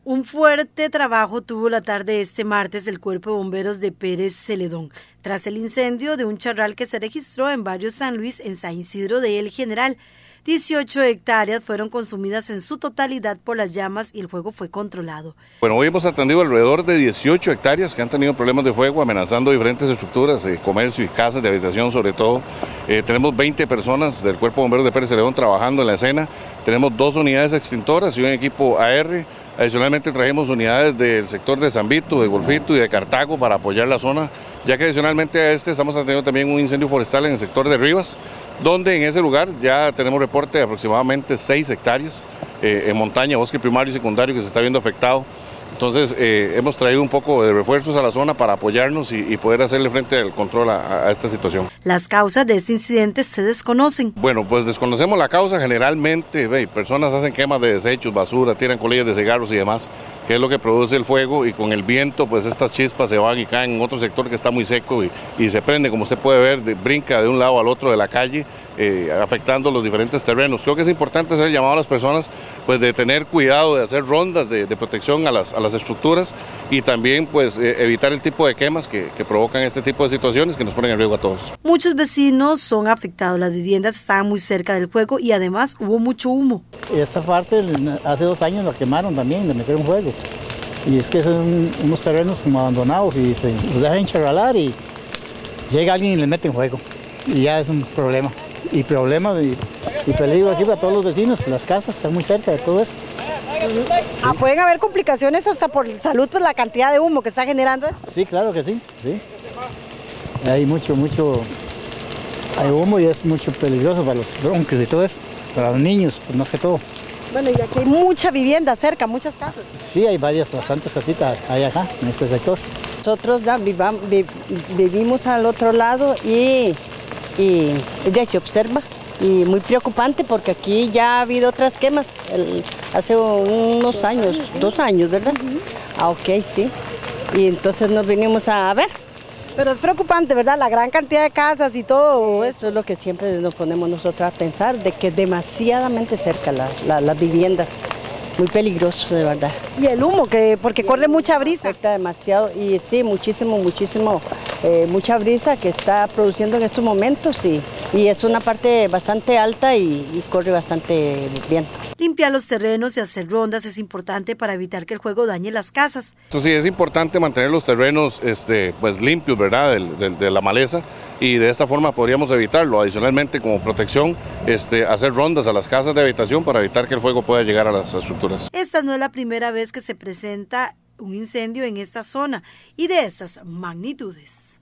Un fuerte trabajo tuvo la tarde de este martes el Cuerpo de Bomberos de Pérez Celedón, tras el incendio de un charral que se registró en barrio San Luis, en San Isidro de El General. 18 hectáreas fueron consumidas en su totalidad por las llamas y el fuego fue controlado. Bueno, hoy hemos atendido alrededor de 18 hectáreas que han tenido problemas de fuego, amenazando diferentes estructuras, comercio y casas de habitación sobre todo. Tenemos 20 personas del Cuerpo de Bomberos de Pérez Celedón trabajando en la escena. Tenemos 2 unidades extintoras y un equipo AR. Adicionalmente trajimos unidades del sector de San Vito, de Golfito y de Cartago para apoyar la zona, ya que adicionalmente a estamos atendiendo también un incendio forestal en el sector de Rivas, donde en ese lugar ya tenemos reporte de aproximadamente 6 hectáreas en montaña, bosque primario y secundario que se está viendo afectado. Entonces hemos traído un poco de refuerzos a la zona para apoyarnos y poder hacerle frente al control a esta situación. Las causas de este incidente se desconocen. Bueno, pues desconocemos la causa. Generalmente personas hacen quemas de desechos, basura, tiran colillas de cigarros y demás, que es lo que produce el fuego, y con el viento pues estas chispas se van y caen en otro sector que está muy seco y se prende, como usted puede ver, brinca de un lado al otro de la calle, afectando los diferentes terrenos. Creo que es importante hacer el llamado a las personas pues de tener cuidado, de hacer rondas de protección a las estructuras y también pues evitar el tipo de quemas que provocan este tipo de situaciones que nos ponen en riesgo a todos. Muchos vecinos son afectados, las viviendas estaban muy cerca del fuego y además hubo mucho humo. Esta parte hace 2 años la quemaron también, le metieron fuego. Y es que son unos terrenos como abandonados y se los dejan encharralar y llega alguien y le meten fuego. Y ya es un problema. Y peligro aquí para todos los vecinos, las casas están muy cerca de todo esto. Sí. Pueden haber complicaciones hasta por salud, pues la cantidad de humo que está generando esto. Sí, claro que sí, sí. Hay mucho hay humo y es mucho peligroso para los bronquios y todo eso, para los niños, pues más que todo. Bueno, y aquí hay mucha vivienda cerca, muchas casas. Sí, hay bastantes casitas hay acá, en este sector. Nosotros vivimos al otro lado y de hecho observa, y muy preocupante porque aquí ya ha habido otras quemas hace unos años, 2 años, ¿verdad? Ok, sí. Y entonces nos vinimos a ver. Pero es preocupante, ¿verdad? La gran cantidad de casas y todo eso. Es lo que siempre nos ponemos nosotros a pensar, de que demasiadamente cerca las viviendas. Muy peligroso, de verdad. Y el humo, porque corre mucha brisa. Afecta demasiado, y sí, mucha brisa que está produciendo en estos momentos, y es una parte bastante alta y corre bastante viento. Limpiar los terrenos y hacer rondas es importante para evitar que el fuego dañe las casas. Entonces sí, es importante mantener los terrenos pues limpios, ¿verdad?, de la maleza, y de esta forma podríamos evitarlo. Adicionalmente, como protección, hacer rondas a las casas de habitación para evitar que el fuego pueda llegar a las estructuras. Esta no es la primera vez que se presenta un incendio en esta zona y de estas magnitudes.